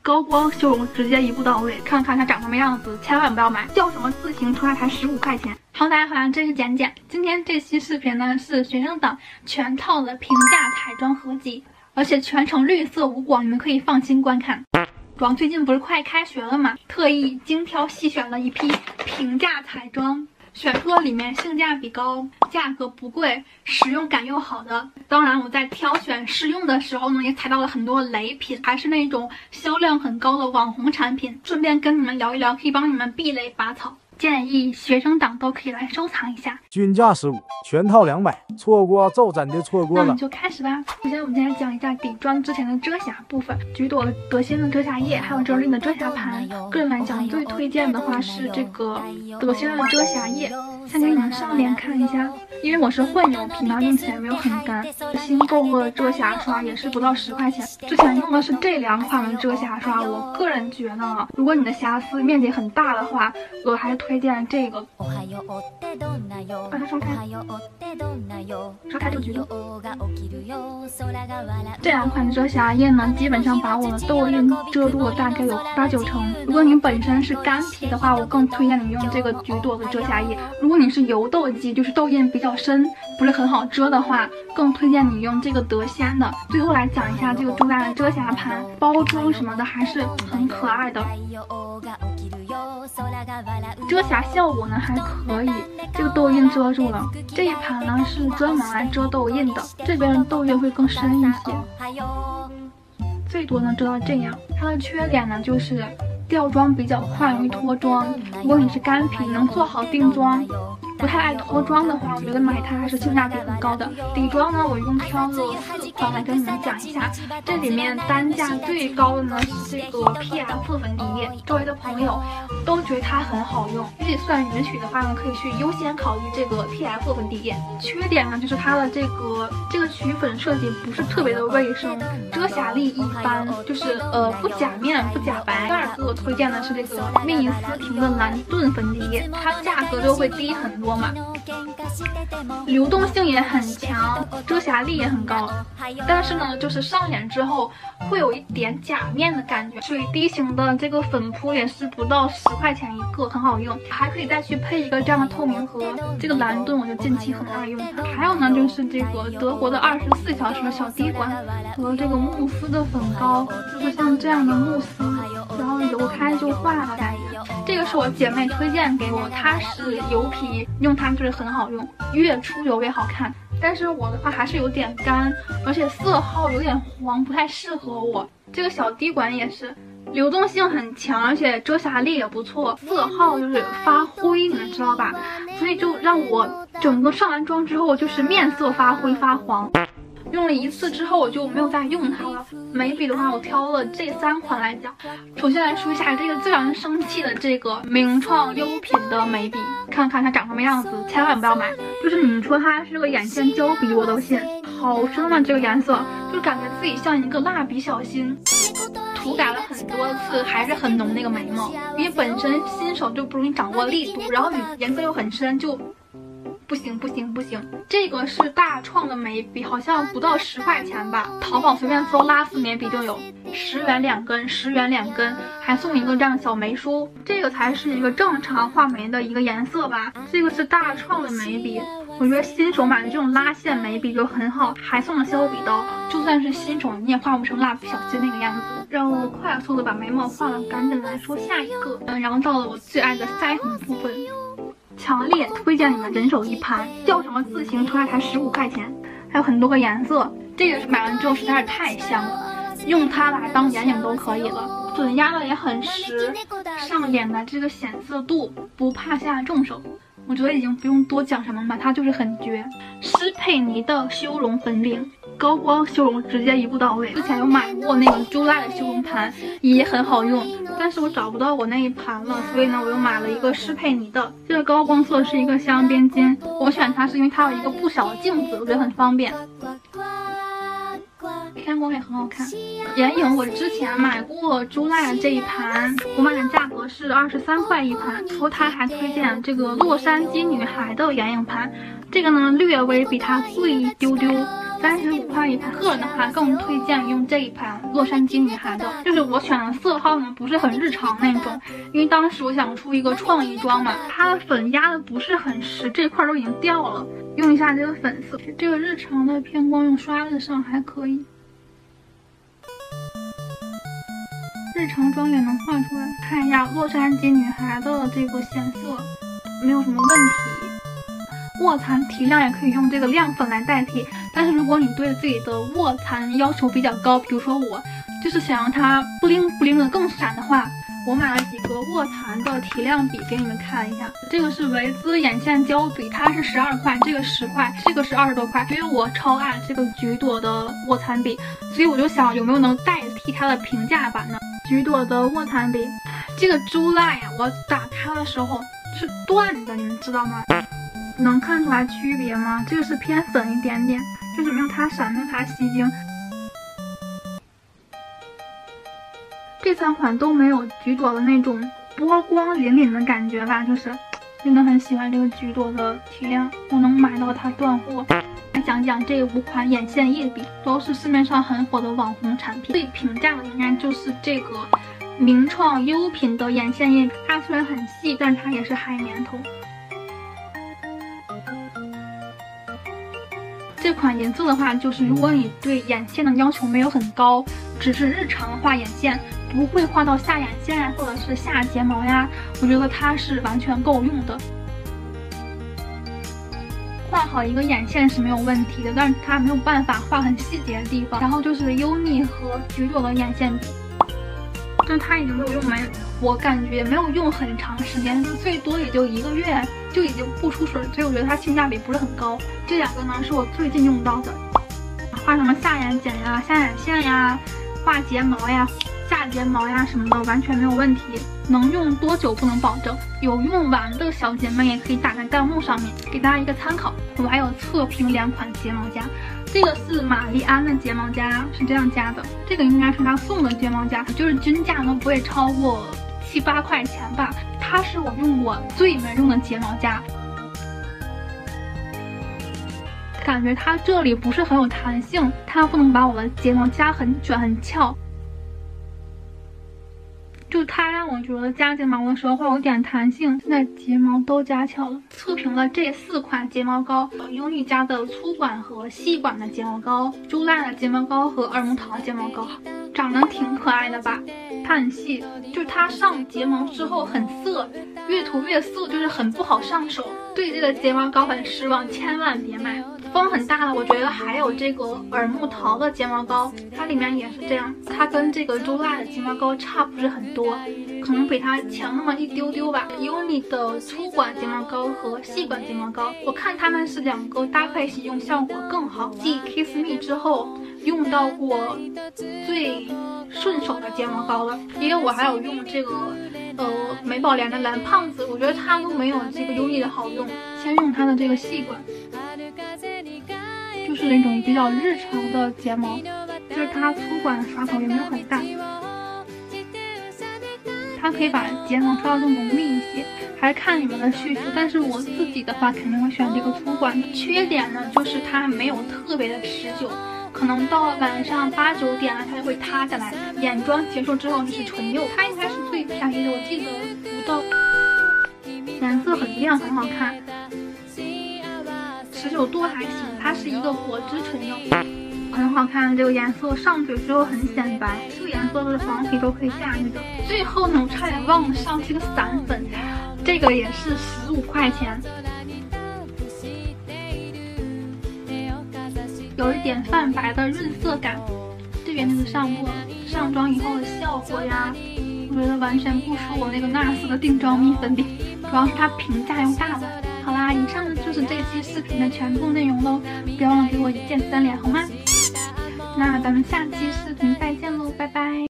高光修容直接一步到位，看看它长什么样子，千万不要买。叫什么自行车才15块钱。好，大家好，这是简简。今天这期视频呢是学生党全套的平价彩妆合集，而且全程绿色无广，你们可以放心观看。主要最近不是快开学了嘛，特意精挑细选了一批平价彩妆。选出了里面性价比高、价格不贵、实用感又好的。当然，我在挑选试用的时候呢，也踩到了很多雷品，还是那种销量很高的网红产品。顺便跟你们聊一聊，可以帮你们避雷拔草。建议学生党都可以来收藏一下， 均价15，全套200，错过就真的错过了。 那我们就开始吧。首先，我们先来讲一下底妆之前的遮瑕部分，橘朵德欣的遮瑕液，还有哲琳的遮瑕盘。个人来讲，最推荐的话是这个德欣的遮瑕液。先给你们上脸看一下，因为我是混油皮嘛，用起来没有很干。新购货的遮瑕刷也是不到10块钱。之前用的是这2款的遮瑕刷，我个人觉得，如果你的瑕疵面积很大的话，我还是推荐这个。把它刷开，刷开这个橘朵。这2款遮瑕液呢，基本上把我的痘印遮住了大概有8、9成。如果你本身是干皮的话，我更推荐你用这个橘朵的遮瑕液。如果你是油痘肌，就是痘印比较深，不是很好遮的话，更推荐你用这个德鲜的。最后来讲一下这个朱大的遮瑕盘，包装什么的还是很可爱的。遮瑕效果呢还可以，这个痘印遮住了。这一盘呢是专门来遮痘印的，这边的痘印会更深一些，最多能遮到这样。它的缺点呢就是掉妆比较快，容易脱妆。如果你是干皮，能做好定妆，不太爱脱妆的话，我觉得买它还是性价比很高的。底妆呢，我一共挑了4款来跟你们讲一下。这里面单价最高的呢是这个 PF 粉底液，周围的朋友都觉得它很好用。预算允许的话呢，可以去优先考虑这个 PF 粉底液。缺点呢就是它的这个取粉设计不是特别的卫生，遮瑕力一般，就是不假面不假白。第二个我推荐的是这个蜜丝婷的蓝盾粉底液，它价格就会低很多。流动性也很强，遮瑕力也很高，但是呢，就是上脸之后会有一点假面的感觉。水滴型的这个粉扑也是不到10块钱一个，很好用，还可以再去配一个这样的透明盒。这个蓝盾我就近期很爱用它。还有呢，就是这个德国的24小时小滴管和这个慕斯的粉膏，就是像这样的慕斯，然后揉开就化的感觉。这个是我姐妹推荐给我，它是油皮，用它就是很好用，越出油越好看。但是我的话还是有点干，而且色号有点黄，不太适合我。这个小滴管也是流动性很强，而且遮瑕力也不错，色号就是发灰，你们知道吧？所以就让我整个上完妆之后就是面色发灰发黄。用了1次之后我就没有再用它了。眉笔的话，我挑了这3款来讲。首先来说一下这个最让人生气的这个名创优品的眉笔，看看它长什么样子，千万不要买。就是你说它是个眼线胶笔我都信，好深啊，这个颜色就感觉自己像一个蜡笔小新。涂改了很多次还是很浓那个眉毛，因为本身新手就不容易掌握力度，然后你颜色又很深，就不行。这个是大创的眉笔，好像不到10块钱吧，淘宝随便搜拉丝眉笔就有，10元2根，10元2根，还送一个这样小眉梳。这个才是一个正常画眉的一个颜色吧。这个是大创的眉笔，我觉得新手买的这种拉线眉笔就很好，还送了削笔刀，就算是新手你也画不成蜡笔小新那个样子。让我快速的把眉毛画了，赶紧来说下一个。然后到了我最爱的腮红部分。强烈推荐你们人手一盘，叫什么自行车才15块钱，还有很多个颜色。这个买完之后实在是太香了，用它来当眼影都可以了。粉压的也很实，上脸的这个显色度不怕下重手。我觉得已经不用多讲什么吧，它就是很绝。施佩妮的修容粉饼，高光修容直接一步到位。之前有买过那个朱赖的修容盘，也很好用，但是我找不到我那一盘了，所以呢，我又买了一个施佩妮的。这个高光色是一个镶边巾，我选它是因为它有一个不小的镜子，我觉得很方便。偏光也很好看。眼影我之前买过朱赖这一盘，我买的价格是23块一盘。然后他还推荐这个洛杉矶女孩的眼影盘，这个呢略微比它贵一丢丢， 35块一盘，个人的话更推荐用这一盘洛杉矶女孩的，就是我选的色号呢不是很日常那种，因为当时我想出一个创意妆嘛，它的粉压的不是很实，这块都已经掉了，用一下这个粉色，这个日常的偏光用刷子上还可以，日常妆也能画出来。看一下洛杉矶女孩的这个显色没有什么问题，卧蚕提亮也可以用这个亮粉来代替，但是如果你对自己的卧蚕要求比较高，比如说我就是想让它布灵布灵的更闪的话，我买了几个卧蚕的提亮笔给你们看一下。这个是维姿眼线胶笔，它是12块，这个10块，这个是20多块。因为我超爱这个橘朵的卧蚕笔，所以我就想有没有能代替它的平价版呢？橘朵的卧蚕笔，这个珠赖呀，我打开的时候是断的，你们知道吗？能看出来区别吗？这个是偏粉一点点，就是没有它闪，没有它吸睛。这3款都没有橘朵的那种波光粼粼的感觉吧，就是真的很喜欢这个橘朵的提亮，我能买到它断货。来讲讲这5款眼线液笔，都是市面上很火的网红产品。最平价的应该就是这个名创优品的眼线液笔，它虽然很细，但它也是海绵头。这款颜色的话，就是如果你对眼线的要求没有很高，只是日常画眼线，不会画到下眼线呀，或者是下睫毛呀，我觉得它是完全够用的。画好一个眼线是没有问题的，但是它没有办法画很细节的地方。然后就是优妮和橘朵的眼线笔，但它已经没有用没，我感觉没有用很长时间，最多也就1个月就已经不出水，所以我觉得它性价比不是很高。这2个呢是我最近用到的，画什么下眼睑呀、下眼线呀、画睫毛呀、下睫毛呀什么的完全没有问题。能用多久不能保证，有用完的小姐妹也可以打在弹幕上面，给大家一个参考。我还有测评2款睫毛夹，这个是玛丽安的睫毛夹，是这样夹的，这个应该是他送的睫毛夹，就是均价都不会超过7、8块钱吧。它是我用过最没用的睫毛夹，感觉它这里不是很有弹性，它不能把我的睫毛夹很卷很翘，就它让我觉得夹睫毛的时候会有点弹性。现在睫毛都夹翘了。测评了这4款睫毛膏，优妮家的粗管和细管的睫毛膏，珠赖的睫毛膏和耳木桃睫毛膏，长得挺可爱的吧？它很细，就是它上睫毛之后很涩，越涂越涩，就是很不好上手。对这个睫毛膏很失望，千万别买。风很大的，我觉得还有这个耳木桃的睫毛膏，它里面也是这样，它跟这个珠赖的睫毛膏差不是很多，可能比它强那么一丢丢吧。优妮的粗管睫毛膏和细管睫毛膏，我看它们是2个搭配使用效果更好。继 Kiss Me 之后，用到过最顺手的睫毛膏了，因为我还有用这个美宝莲的蓝胖子，我觉得它都没有这个优妮的好用。先用它的这个细管，就是那种比较日常的睫毛，就是它粗管刷头也没有很大，它可以把睫毛刷得更浓密一些，还看你们的需求。但是我自己的话肯定会选这个粗管的。缺点呢就是它没有特别的持久，可能到晚上8、9点了它就会塌下来。眼妆结束之后就是唇釉，它应该是最便宜的，我记得不到，颜色很亮很好看，持久度还行。它是一个果汁唇釉，很好看。这个颜色上嘴之后很显白，这个颜色是黄皮都可以驾驭的。最后呢，我差点忘了上这个散粉，这个也是15块钱，有一点泛白的润色感。这边就是上部上妆以后的效果呀，我觉得完全不输我那个NARS的定妆蜜粉笔，主要是它平价又大碗。好啦，以上就是这期视频的全部内容喽，别忘了给我1键3连好吗？那咱们下期视频再见喽，拜拜。